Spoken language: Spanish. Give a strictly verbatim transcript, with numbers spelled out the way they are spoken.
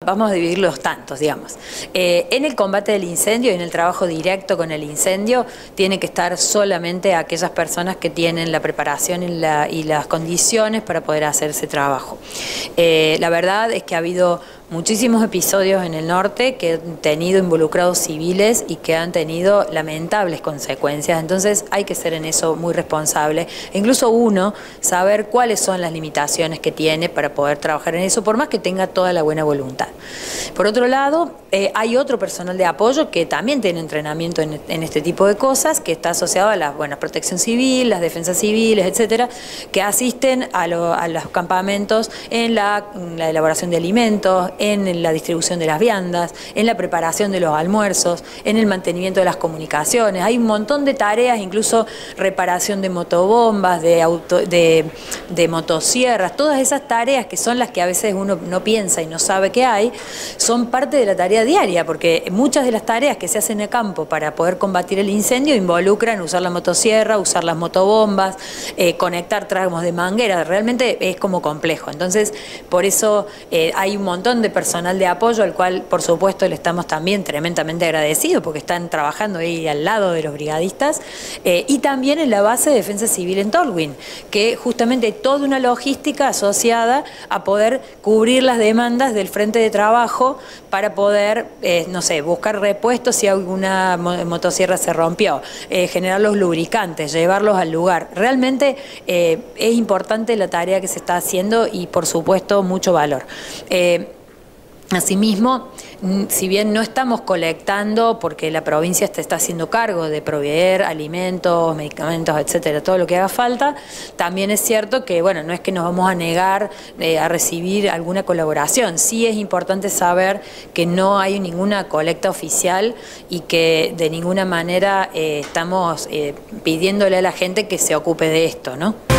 vamos a dividir los tantos, digamos. Eh, en el combate del incendio y en el trabajo directo con el incendio, tiene que estar solamente aquellas personas que tienen la preparación y, la, y las condiciones para poder hacer ese trabajo. Eh, la verdad es que ha habido muchísimos episodios en el norte que han tenido involucrados civiles y que han tenido lamentables consecuencias, entonces hay que ser en eso muy responsable, e incluso uno saber cuáles son las limitaciones que tiene para poder trabajar en eso, por más que tenga toda la buena voluntad. Por otro lado, eh, hay otro personal de apoyo que también tiene entrenamiento en, en este tipo de cosas, que está asociado a la bueno, protección civil, las defensas civiles, etcétera, que asisten a, lo, a los campamentos en la, en la elaboración de alimentos, en la distribución de las viandas, en la preparación de los almuerzos, en el mantenimiento de las comunicaciones. Hay un montón de tareas, incluso reparación de motobombas, de, auto, de, de motosierras, todas esas tareas que son las que a veces uno no piensa y no sabe que hay, son parte de la tarea diaria, porque muchas de las tareas que se hacen a campo para poder combatir el incendio involucran usar la motosierra, usar las motobombas, eh, conectar tramos de manguera, realmente es como complejo. Entonces, por eso eh, hay un montón de personal de apoyo al cual, por supuesto, le estamos también tremendamente agradecidos porque están trabajando ahí al lado de los brigadistas, eh, y también en la base de defensa civil en Tolwyn, que justamente hay toda una logística asociada a poder cubrir las demandas del frente de trabajo para poder, eh, no sé, buscar repuestos si alguna motosierra se rompió, eh, generar los lubricantes, llevarlos al lugar. Realmente eh, es importante la tarea que se está haciendo y, por supuesto, mucho valor. Eh, Asimismo, si bien no estamos colectando, porque la provincia se está haciendo cargo de proveer alimentos, medicamentos, etcétera, todo lo que haga falta, también es cierto que, bueno, no es que nos vamos a negar eh, a recibir alguna colaboración. Sí es importante saber que no hay ninguna colecta oficial y que de ninguna manera eh, estamos eh, pidiéndole a la gente que se ocupe de esto, ¿no?